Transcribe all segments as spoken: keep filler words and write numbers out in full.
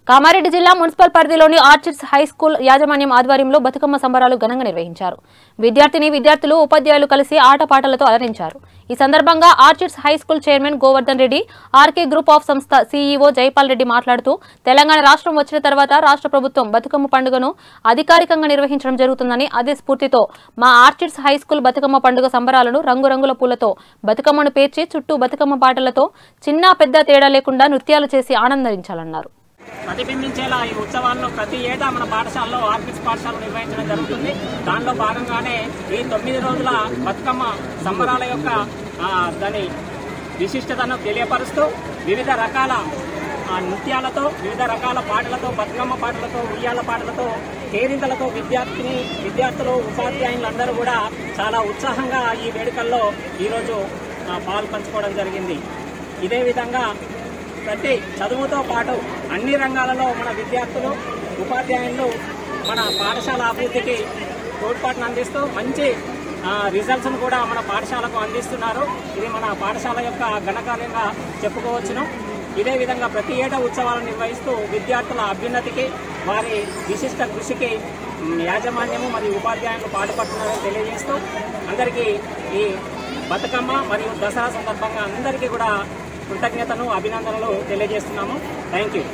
కామారెడ్డి జిల్లా మున్సిపల్ పరిధిలోని orchids high school యాజమాన్యం ఆధ్వర్యంలో బతుకమ్మ సంబరాలు ఘనంగా నిర్వహించారు. విద్యార్థిని విద్యార్థులు ఉపాధ్యాయులు కలిసి ఆటపాటలతో అలరించారు. ఈ సందర్భంగా Orchids high school chairman Govardhan Reddy, RK group of సంస్థ సీఈఓ జైపాల్ రెడ్డి మాట్లాడుతూ తెలంగాణ రాష్ట్రం వచ్చిన తర్వాత రాష్ట్ర ప్రభుత్వం బతుకమ్మ పండుగను అధికారికంగా నిర్వహించడం జరుగుతుందని, అదే స్ఫూర్తితో మా ఆర్చిడ్స్ హై స్కూల్ బతుకమ్మ పండుగ సంబరాలను రంగురంగుల పూలతో బతుకమ్మను పేర్చి చుట్టూ బతుకమ్మ పాటలతో చిన్న పెద్ద తేడా లేకుండా నృత్యాలు చేసి ఆనందించాలన్నారు. ప్రతిబింబించేలా ఈ ఉత్సవాల్లో ప్రతి ఏటా మన పాఠశాలలో ఆర్కిడ్స్ పాఠశాలను నిర్వహించడం జరుగుతుంది. దానిలో భాగంగానే ఈ తొమ్మిది రోజుల బతుకమ్మ సంబరాల యొక్క దాని విశిష్టతను తెలియపరుస్తూ వివిధ రకాల నృత్యాలతో, వివిధ రకాల పాటలతో, బతుకమ్మ పాటలతో, ఉయ్యాల పాటలతో, కేరింతలతో విద్యార్థిని విద్యార్థులు ఉపాధ్యాయులందరూ కూడా చాలా ఉత్సాహంగా ఈ వేడుకల్లో ఈరోజు పాలు పంచుకోవడం జరిగింది. ఇదే విధంగా ప్రతి చదువుతో పాటు అన్ని రంగాలలో మన విద్యార్థులు ఉపాధ్యాయులు మన పాఠశాల అభివృద్ధికి తోడ్పాటును అందిస్తూ మంచి రిజల్ట్స్ను కూడా మన పాఠశాలకు అందిస్తున్నారు. ఇది మన పాఠశాల యొక్క ఘనకార్యంగా చెప్పుకోవచ్చును. ఇదే విధంగా ప్రతి ఏటా ఉత్సవాలను నిర్వహిస్తూ విద్యార్థుల అభ్యున్నతికి, వారి విశిష్ట కృషికి యాజమాన్యము మరియు ఉపాధ్యాయులు పాటుపడుతున్నారని తెలియజేస్తూ అందరికీ ఈ బతుకమ్మ మరియు దసరా సందర్భంగా అందరికీ కూడా కృతజ్ఞతను అభినందనలు తెలియజేస్తున్నాము. Thank you.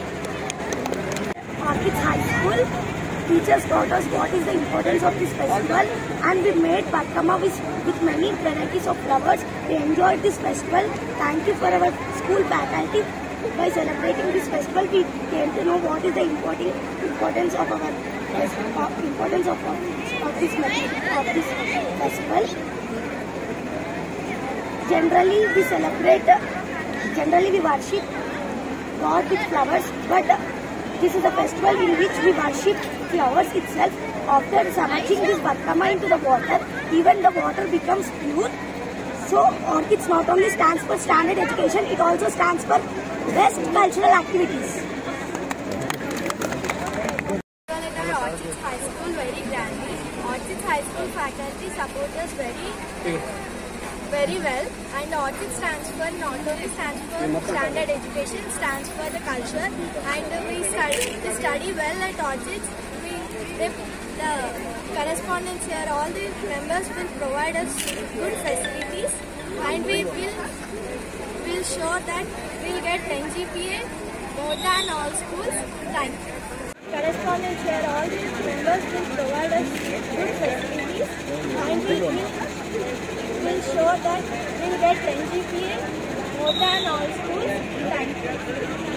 Archids High School teachers taught us what is the importance of this festival, and we made Batkama with, with many varieties of flowers. We enjoyed this festival. Thank you for our school faculty. By celebrating this festival, we came to know what is the important importance of our uh, importance of, of this of this festival. Generally, we celebrate. Generally, we worship God with flowers, but this is a festival in which we worship flowers itself. After submerging this Batkama into the water, even the water becomes pure. So, Orchids not only stands for standard education, it also stands for best cultural activities. Orchids High School very grandly. Orchids High School faculty support us very very well, and Orchid stands for not only stands for standard education, stands for the culture, and we study we study well at Orchids. We they, the correspondence here, all the members will provide us good facilities, and we will will show that we will get ten G P A more than all schools. Thank you. Correspondence here, all the members will provide us good facilities, and we will will show that we will get ten G P A more than all schools. Thank you.